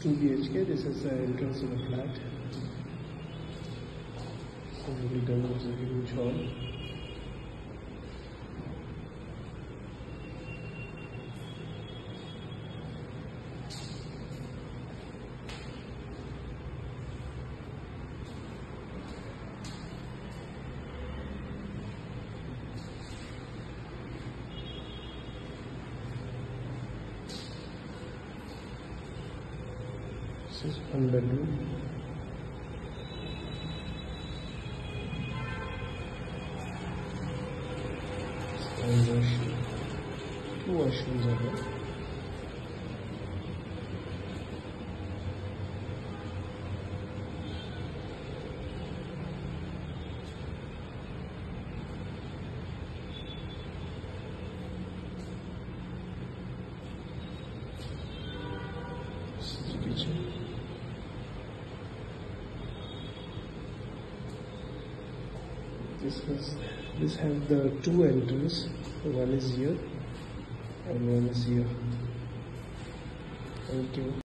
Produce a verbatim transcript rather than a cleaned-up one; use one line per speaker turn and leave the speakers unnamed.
two B H K. This is the entrance to the flat. Already done with a huge hall. This is one bedroom. And washroom. Two washrooms are there. This is the kitchen. This was this have the two entries. One is here and one is here. Thank you.